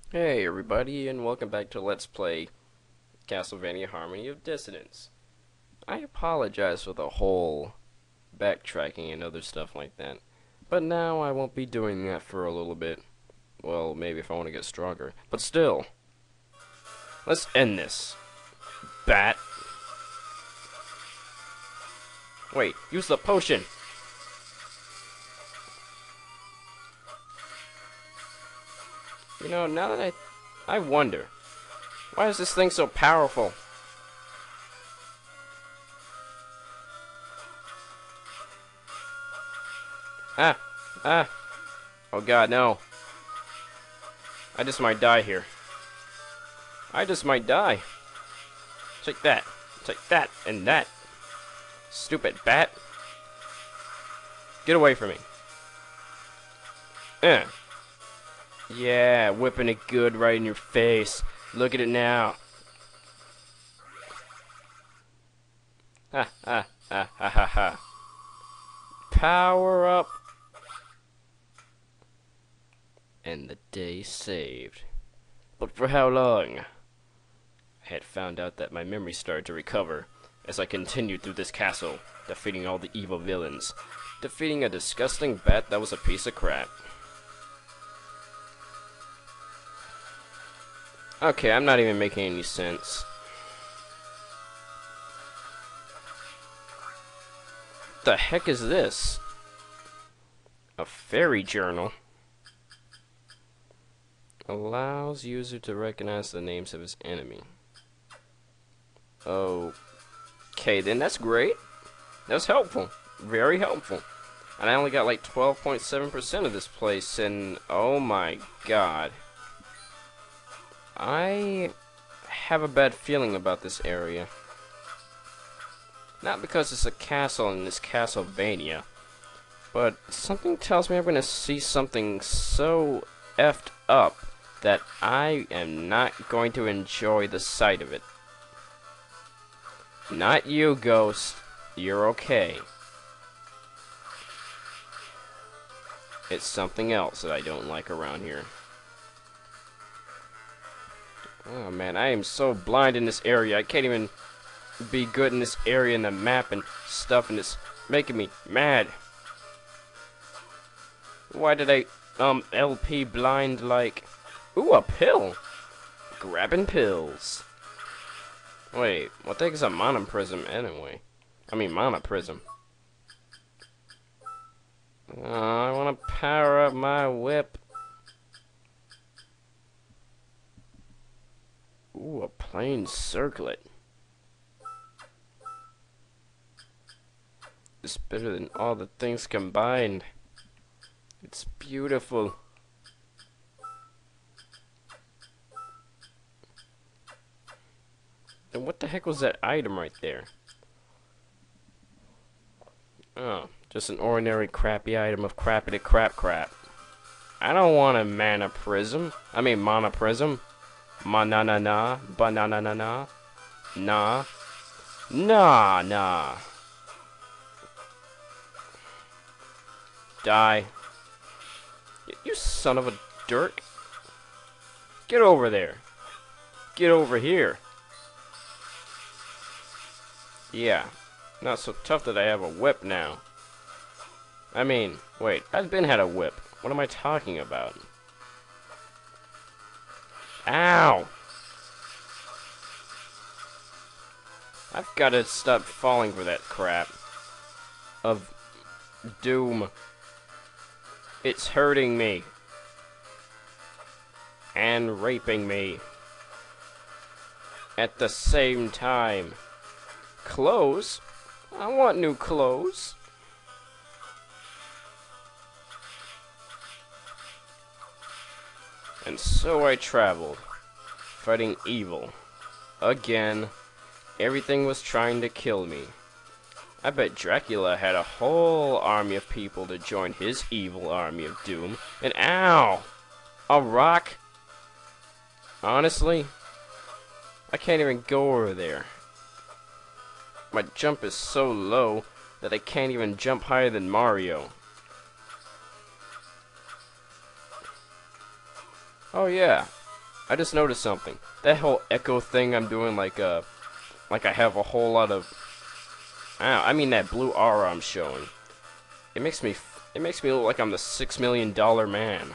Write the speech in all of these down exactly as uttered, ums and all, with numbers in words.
Hey everybody, and welcome back to Let's Play Castlevania Harmony of Dissonance. I apologize for the whole backtracking and other stuff like that, but now I won't be doing that for a little bit. Well, maybe if I want to get stronger. But still, let's end this. Bat. Wait, use the potion! You know, now that I... I wonder, why is this thing so powerful? Ah! Ah! Oh god, no. I just might die here. I just might die. Take that. Take that and that. Stupid bat. Get away from me. Eh. Yeah, whipping it good right in your face. Look at it now. Ha ha ha ha ha ha. Power up. And the day saved. But for how long? I had found out that my memory started to recover as I continued through this castle, defeating all the evil villains. Defeating a disgusting bat that was a piece of crap. Okay, I'm not even making any sense. What the heck is this? A fairy journal. Allows user to recognize the names of his enemy. Okay, then that's great. That's helpful. Very helpful. And I only got like twelve point seven percent of this place, and oh my god. I have a bad feeling about this area. Not because it's a castle and it's Castlevania, but something tells me I'm going to see something so effed up that I am not going to enjoy the sight of it. Not you, Ghost. You're okay. It's something else that I don't like around here. Oh man, I am so blind in this area. I can't even be good in this area in the map and stuff, and it's making me mad. Why did I, um, L P blind like... Ooh, a pill! Grabbing pills. Wait, what the heck is a mana prism anyway? I mean, mana prism. Uh, I want to power up my whip. Ooh, a plain circlet. It's better than all the things combined. It's beautiful. And what the heck was that item right there? Oh, just an ordinary crappy item of crappity crap crap. I don't want a mana prism. I mean mana prism. Ma-na-na-na, na ba-na-na-na-na, nah, nah, nah. Die. Y you son of a dirk. Get over there. Get over here. Yeah, not so tough that I have a whip now. I mean, wait, I've been had a whip. What am I talking about? Ow! I've got to stop falling for that crap of doom. It's hurting me. And raping me. At the same time. Clothes? I want new clothes. And so I traveled, fighting evil. Again, everything was trying to kill me. I bet Dracula had a whole army of people to join his evil army of doom. And ow! A rock? Honestly, I can't even go over there. My jump is so low that I can't even jump higher than Mario. Oh yeah, I just noticed something. That whole echo thing I'm doing, like uh, like I have a whole lot of. I, I mean that blue aura I'm showing. It makes me, it makes me look like I'm the six million dollar man.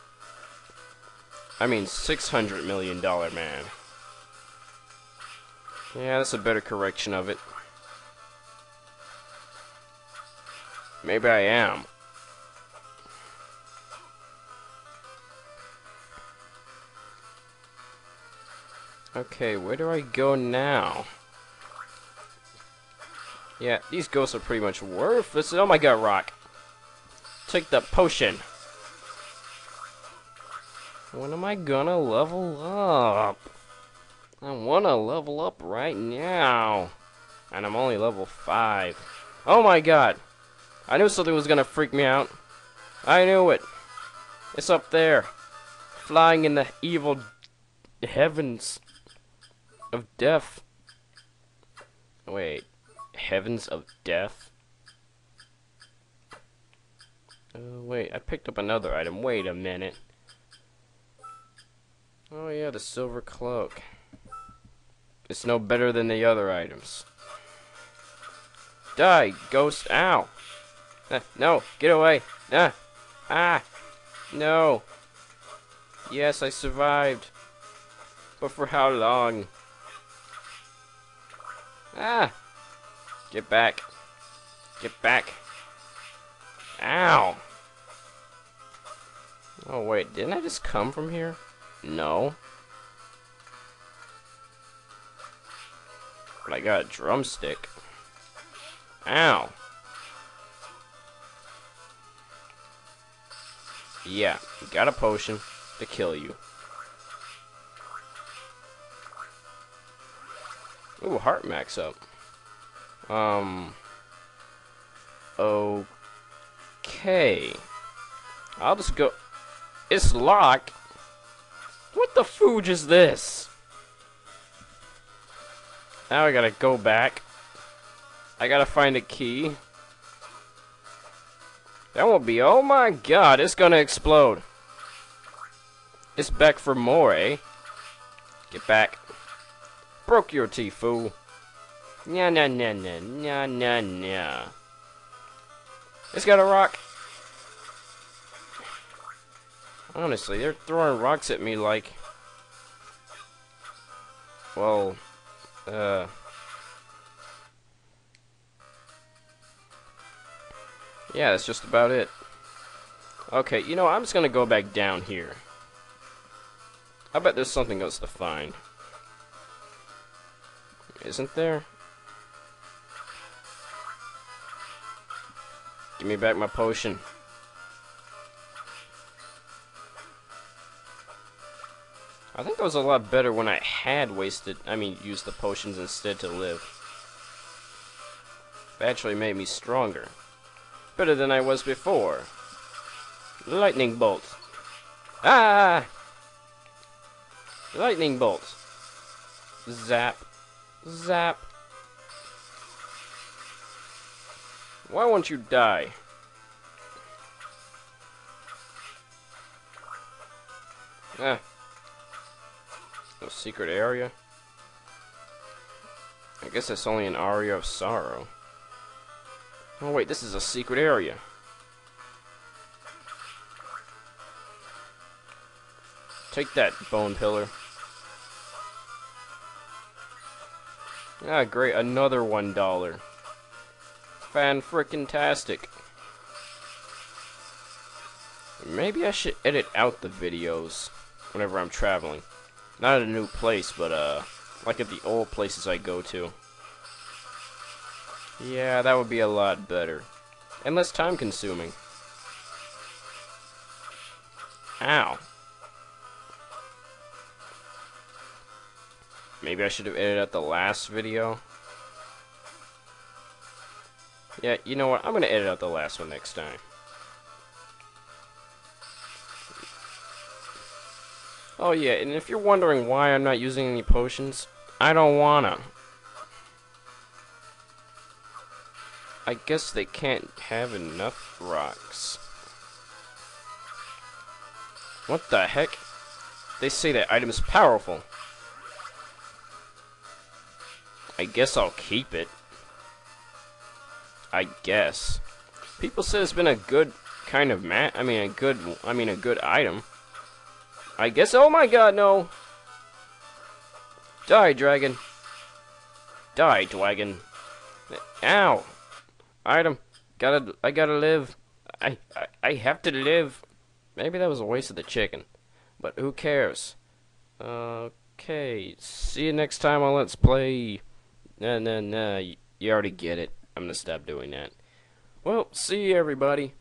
I mean six hundred million dollar man. Yeah, that's a better correction of it. Maybe I am. Okay, where do I go now? Yeah, these ghosts are pretty much worthless. Oh my god, rock. Take the potion. When am I gonna level up? I wanna level up right now. And I'm only level five. Oh my god. I knew something was gonna freak me out. I knew it. It's up there. Flying in the evil heavens of death. Wait. Heavens of death? Uh, wait, I picked up another item. Wait a minute. Oh yeah, the silver cloak. It's no better than the other items. Die, ghost. Ow. Uh, no, get away. Ah. Ah. No. Yes, I survived. But for how long? Ah. Get back. Get back. Ow. Oh, wait. Didn't I just come from here? No. But I got a drumstick. Ow. Yeah, you got a potion to kill you. Ooh, heart max up. Um. Okay. I'll just go. It's locked. What the fooge is this? Now I gotta go back. I gotta find a key. That won't be. Oh my god, it's gonna explode. It's back for more, eh? Get back. Broke your teeth, fool. Nya nya nya nya nya nya nya. It's got a rock. Honestly, they're throwing rocks at me like. Well, uh. Yeah, that's just about it. Okay, you know, I'm just gonna go back down here. I bet there's something else to find. Isn't there? Give me back my potion. I think that was a lot better when I had wasted, I mean, used the potions instead to live. It actually made me stronger. Better than I was before. Lightning bolt. Ah! Lightning bolt. Zap. Zap. Why won't you die? Ah. No secret area? I guess that's only an aria of sorrow. Oh wait, this is a secret area. Take that, bone pillar. Ah, great, another one dollar. Fan-frickin-tastic. Maybe I should edit out the videos whenever I'm traveling. Not at a new place, but uh, like at the old places I go to. Yeah, that would be a lot better. And less time-consuming. Ow. Maybe I should have edited out the last video. Yeah, you know what? I'm going to edit out the last one next time. Oh yeah, and if you're wondering why I'm not using any potions, I don't wanna. I guess they can't have enough rocks. What the heck? They say that item is powerful. I guess I'll keep it. I guess. People say it's been a good kind of mat. I mean, a good. I mean, a good item. I guess. Oh my God, no! Die, dragon! Die, dragon! Ow! Item. Gotta. I gotta live. I, I. I have to live. Maybe that was a waste of the chicken, but who cares? Okay. See you next time on Let's Play. Nah, nah, nah. You already get it. I'm gonna stop doing that. Well, see you, everybody.